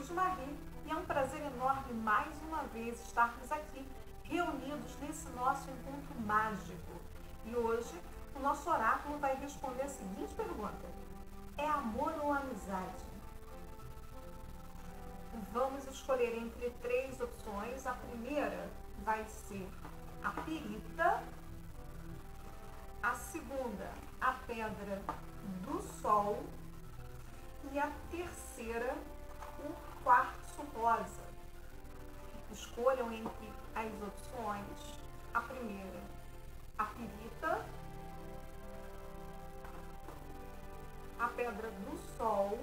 de Marie e é um prazer enorme mais uma vez estarmos aqui reunidos nesse nosso encontro mágico. E hoje o nosso oráculo vai responder a seguinte pergunta: é amor ou amizade? Vamos escolher entre 3 opções. A primeira vai ser a pirita, a segunda, a pedra do sol, e a terceira, o quartzo rosa. Escolham entre as opções. A primeira, a pirita, a pedra do sol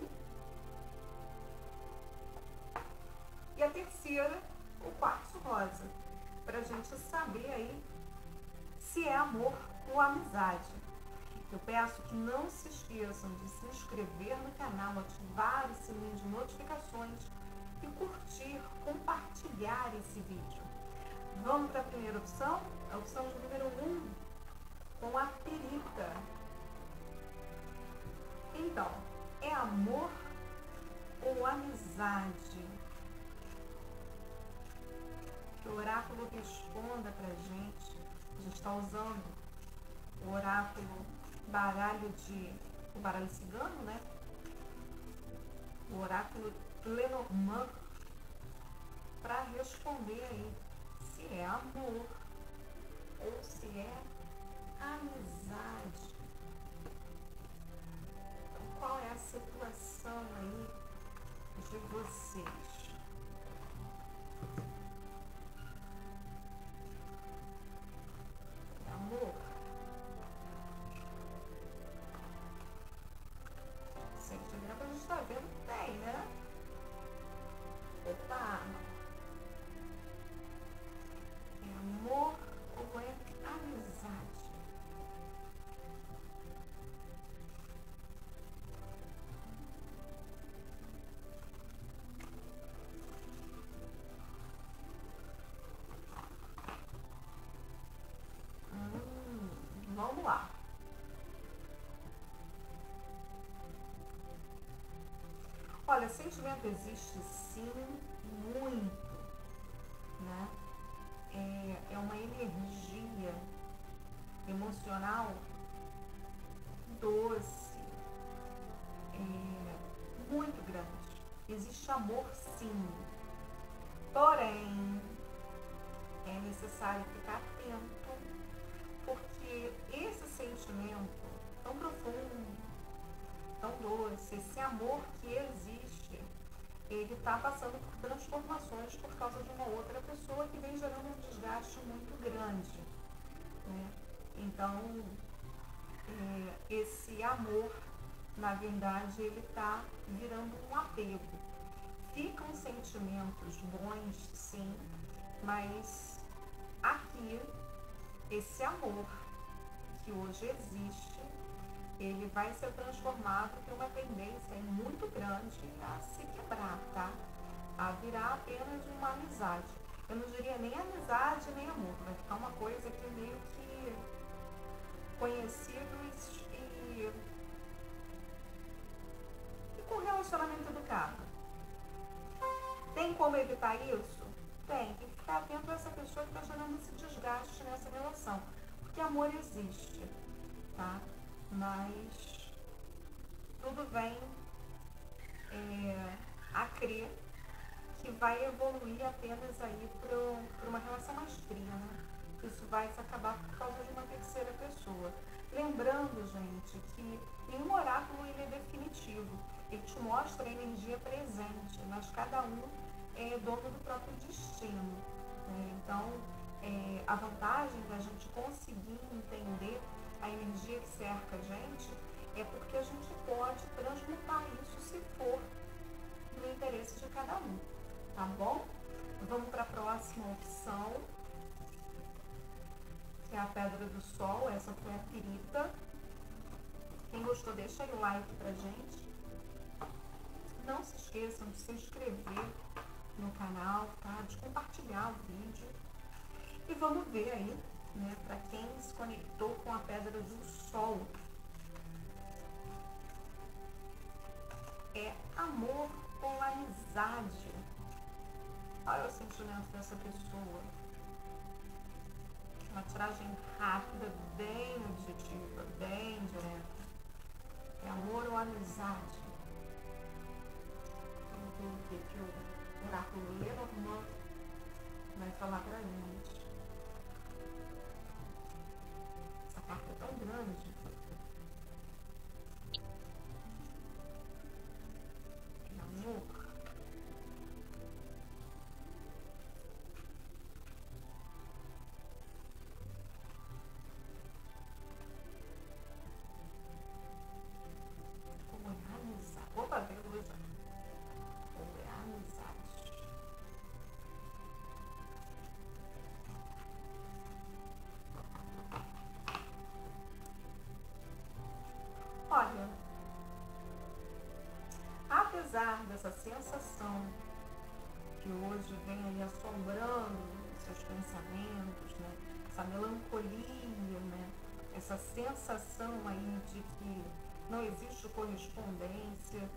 e a terceira, o quartzo rosa, para a gente saber aí se é amor ou amizade. Eu peço que não se esqueçam de se inscrever no canal, ativar o sininho de notificações e curtir, compartilhar esse vídeo. Vamos para a primeira opção? A opção de número 1, com a pirita. Então, é amor ou amizade? Que o oráculo responda pra gente. A gente está usando o oráculo o baralho cigano, né? O oráculo Lenormand, para responder aí se é amor ou se é amizade. Então, qual é a situação aí de vocês? Amor? Sentimento a gente está vendo bem, né? Opa! É amor ou é amizade? Vamos lá. Olha, sentimento existe sim, muito, né? É uma energia emocional doce, muito grande. Existe amor sim, porém é necessário ficar atento, porque esse sentimento tão profundo, tão doce, esse amor que existe, ele está passando por transformações por causa de uma outra pessoa que vem gerando um desgaste muito grande, né? Então, esse amor, na verdade, ele está virando um apego. Ficam sentimentos bons, sim, mas aqui, esse amor que hoje existe, ele vai ser transformado por uma tendência muito grande a se quebrar, tá? A virar apenas uma amizade. Eu não diria nem amizade, nem amor. Vai ficar uma coisa que meio que conhecidos e com relacionamento educado. Tem como evitar isso? Tem que ficar atento a essa pessoa que está gerando esse desgaste nessa relação. Porque amor existe, tá? Mas tudo vem a crer que vai evoluir apenas aí para uma relação mais fria, né? Isso vai se acabar por causa de uma terceira pessoa. Lembrando, gente, que nenhum oráculo ele é definitivo. Ele te mostra a energia presente, mas cada um é dono do próprio destino, né? Então, a vantagem da gente conseguir entender a energia que cerca a gente é porque a gente pode transmutar isso se for no interesse de cada um, tá bom? Vamos para a próxima opção, que é a pedra do sol. Essa foi a pirita. Quem gostou, deixa aí o like pra gente. Não se esqueçam de se inscrever no canal, tá? De compartilhar o vídeo. E vamos ver aí, né, para quem se conectou com a pedra do sol. É amor ou amizade? amizade. Qual é o sentimento dessa pessoa? Uma tiragem rápida, bem objetiva, bem direta. É amor ou amizade? Vamos ver o que o oráculo Lenormand vai falar pra gente. Essa carta é tão grande. É amor. Como é amizade? Opa, veio luz. Como é amizade? Olha, apesar dessa sensação que hoje vem aí assombrando os seus pensamentos, né? Essa melancolia, né? Essa sensação aí de que não existe correspondência,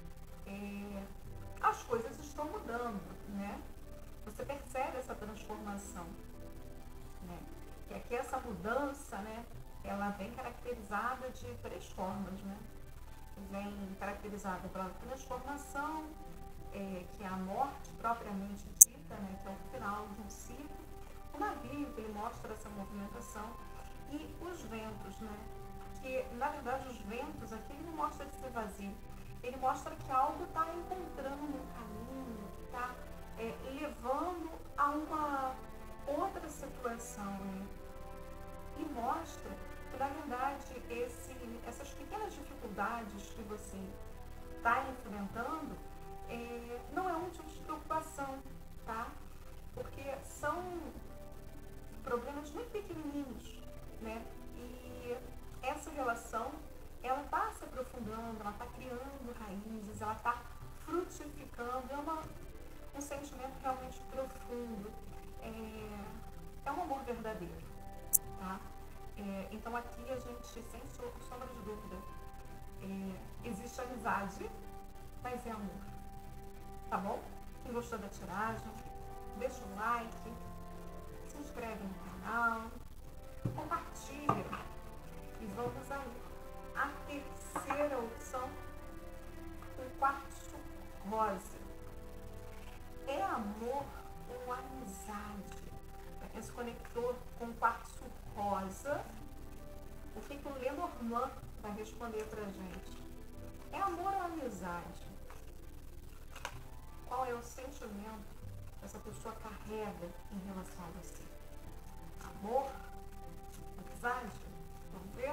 as coisas estão mudando, né? Você percebe essa transformação, né? E aqui essa mudança, né? Ela vem caracterizada de três formas, né? Vem caracterizada pela transformação, que é a morte propriamente dita, né? Que é o final de um ciclo. O navio, que ele mostra essa movimentação, e os ventos, né? Que, na verdade, os ventos aqui ele não mostra de ser vazio, ele mostra que algo está encontrando um caminho, que está levando a uma outra situação, né? E mostra que, na verdade, essas pequenas dificuldades que você está enfrentando não é um motivo de preocupação, tá? Porque são problemas muito pequenininhos, né? E essa relação, ela está se aprofundando, ela está criando raízes, ela está frutificando, um sentimento realmente profundo, é um amor verdadeiro, tá? Então aqui a gente, sem sombra de dúvida, existe amizade, mas é amor, tá bom? Quem gostou da tiragem, deixa um like, se inscreve no canal, compartilha e vamos aí. A terceira opção, o quartzo rosa. É amor ou amizade? Para quem se conectou com o quartzo rosa, o que o Lenormand vai responder pra gente? É amor ou amizade? Qual é o sentimento que essa pessoa carrega em relação a você? Amor? Amizade? Vamos ver?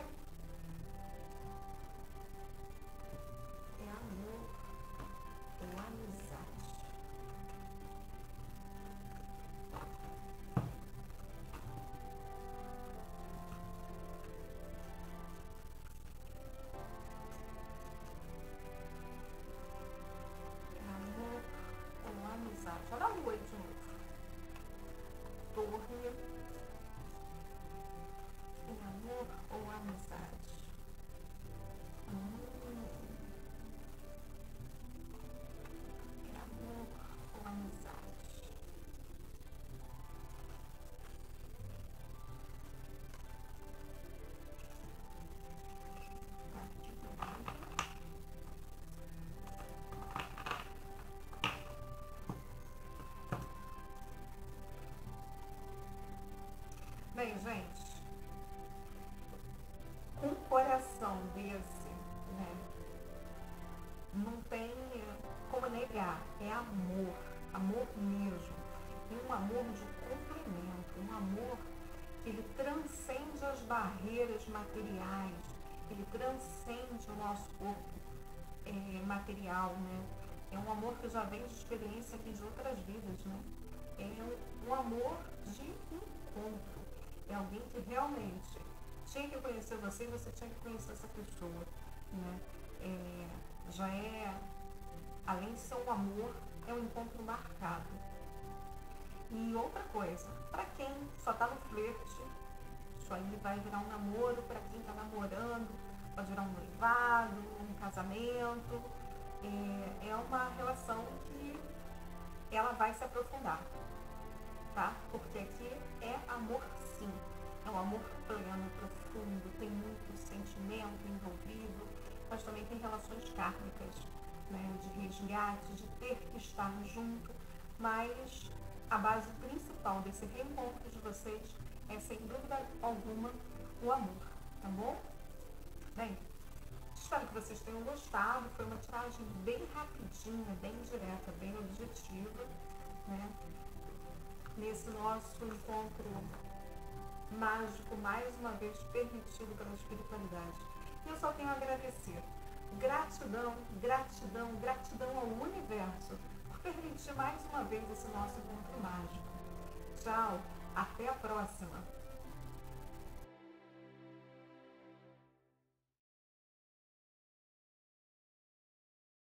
É amor ou amizade? É amor ou amizade? Olha a lua aí de novo. Torre. É amor ou amizade? É amor ou amizade? Bem, gente, um coração desse, né, não tem como negar, é amor, amor mesmo, e um amor de complemento, um amor que ele transcende as barreiras materiais, ele transcende o nosso corpo material, né? É um amor que já vem de experiência aqui de outras vidas, né? É um amor de encontro, é alguém que realmente tinha que conhecer você e você tinha que conhecer essa pessoa, né? Já além de ser um amor, é um encontro marcado. E outra coisa, para quem só está no flerte, isso aí vai virar um namoro. Para quem está namorando, pode virar um noivado, um casamento. é uma relação que ela vai se aprofundar, tá? Porque aqui é amor sim, é um amor pleno, profundo, tem muito sentimento envolvido, mas também tem relações kármicas, né? De resgate, de ter que estar junto, mas a base principal desse reencontro de vocês é, sem dúvida alguma, o amor, tá bom? Bem, espero que vocês tenham gostado. Foi uma tiragem bem rapidinha, bem direta, bem objetiva, né? Nesse nosso encontro mágico, mais uma vez permitido pela espiritualidade. E eu só tenho a agradecer. Gratidão, gratidão, gratidão ao universo por permitir mais uma vez esse nosso encontro mágico. Tchau, até a próxima!